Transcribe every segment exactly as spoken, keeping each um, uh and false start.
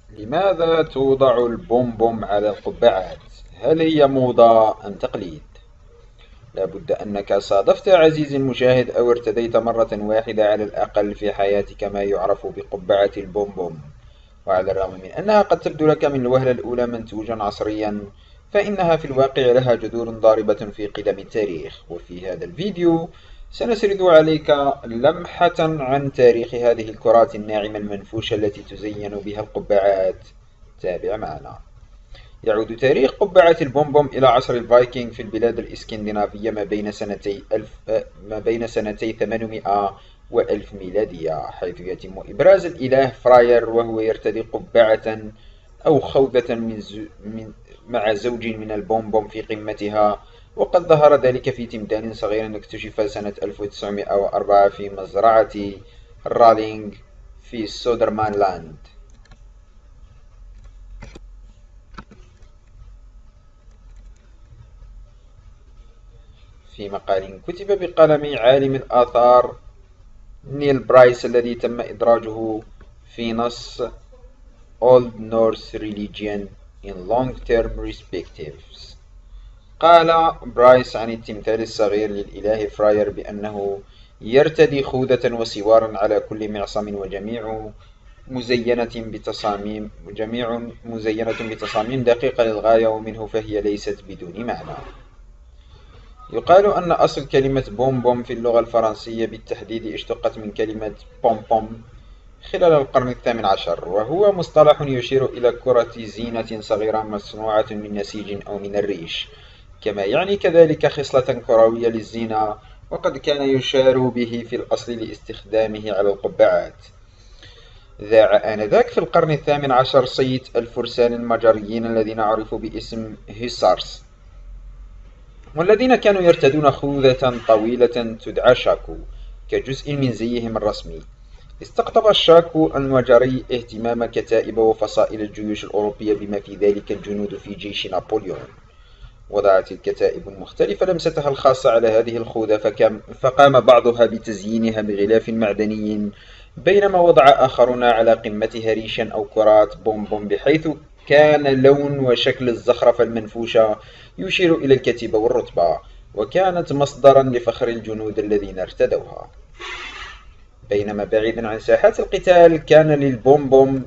لماذا توضع البومبوم على القبعات؟ هل هي موضة أم تقليد؟ لابد أنك صادفت عزيزي المشاهد أو ارتديت مرة واحدة على الأقل في حياتك ما يعرف بقبعة البومبوم، وعلى الرغم من أنها قد تبدو لك من الوهلة الأولى منتوجا عصريا، فإنها في الواقع لها جذور ضاربة في قدم التاريخ. وفي هذا الفيديو سنسرد عليك لمحة عن تاريخ هذه الكرات الناعمة المنفوشة التي تزين بها القبعات. تابع معنا. يعود تاريخ قبعة البومبوم إلى عصر الفايكنج في البلاد الإسكندنافية ما بين سنتي ألف ما بين سنتي ثمانمائة وألف ميلادية، حيث يتم إبراز الإله فراير وهو يرتدي قبعة أو خوذة من, ز... من مع زوج من البومبوم في قمتها. وقد ظهر ذلك في تمثال صغير اكتشف سنة ألف وتسعمائة وأربعة في مزرعة رالينغ في سودرمانلاند. في مقال كتب بقلم عالم الآثار نيل برايس الذي تم إدراجه في نص Old Norse Religion in Long-Term Perspectives. قال برايس عن التمثال الصغير للإله فراير بأنه يرتدي خوذة وسوارا على كل معصم، وجميع مزينة بتصاميم جميع مزينة بتصاميم دقيقة للغاية، ومنه فهي ليست بدون معنى. يقال أن أصل كلمة بوم بوم في اللغة الفرنسية بالتحديد اشتقت من كلمة بوم بوم خلال القرن الثامن عشر، وهو مصطلح يشير إلى كرة زينة صغيرة مصنوعة من نسيج أو من الريش، كما يعني كذلك خصلة كروية للزينة، وقد كان يشار به في الأصل لاستخدامه على القبعات. ذاع آنذاك في القرن الثامن عشر صيت الفرسان المجريين الذين عرفوا باسم هيسارس، والذين كانوا يرتدون خوذة طويلة تدعى شاكو كجزء من زيهم الرسمي. استقطب الشاكو المجري اهتمام كتائب وفصائل الجيوش الأوروبية بما في ذلك الجنود في جيش نابليون. وضعت الكتائب المختلفة لمستها الخاصة على هذه الخوذة، فقام بعضها بتزيينها بغلاف معدني، بينما وضع آخرون على قمتها ريشا أو كرات بومبوم، بحيث كان لون وشكل الزخرفة المنفوشة يشير إلى الكتيبة والرتبة، وكانت مصدرا لفخر الجنود الذين ارتدوها. بينما بعيدا عن ساحات القتال كان للبومبوم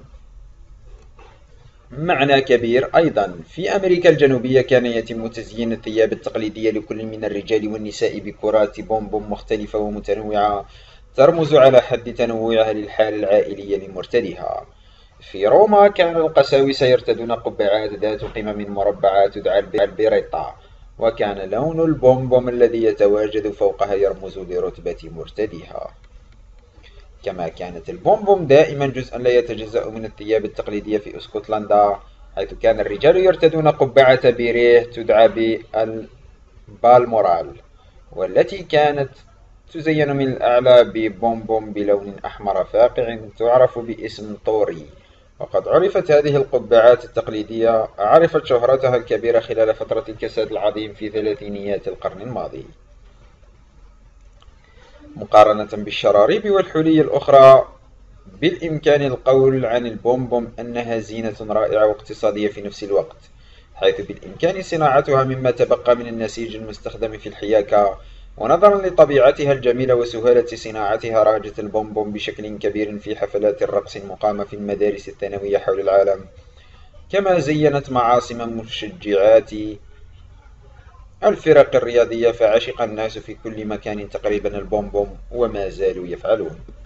معنى كبير أيضا. في أمريكا الجنوبية كان يتم تزيين الثياب التقليدية لكل من الرجال والنساء بكرات بومبوم مختلفة ومتنوعة ترمز على حد تنوعها للحالة العائلية لمرتديها. في روما كان القساوسة يرتدون قبعات ذات قمم مربعة تدعى البيريطا، وكان لون البومبوم الذي يتواجد فوقها يرمز لرتبة مرتديها. كما كانت البومبوم دائما جزءا لا يتجزأ من الثياب التقليدية في اسكتلندا، حيث كان الرجال يرتدون قبعة بيريه تدعى بالمورال، والتي كانت تزين من الأعلى ببومبوم بلون أحمر فاقع تعرف باسم طوري. وقد عرفت هذه القبعات التقليدية عرفت شهرتها الكبيرة خلال فترة الكساد العظيم في ثلاثينيات القرن الماضي. مقارنة بالشراريب والحلي الأخرى، بالإمكان القول عن البومبوم أنها زينة رائعة واقتصادية في نفس الوقت، حيث بالإمكان صناعتها مما تبقى من النسيج المستخدم في الحياكة. ونظرا لطبيعتها الجميلة وسهولة صناعتها، رهجت البومبوم بشكل كبير في حفلات الرقص المقامة في المدارس الثانوية حول العالم، كما زينت معاصم مشجعات الفرق الرياضية، فعشق الناس في كل مكان تقريبا البومبوم وما زالوا يفعلون.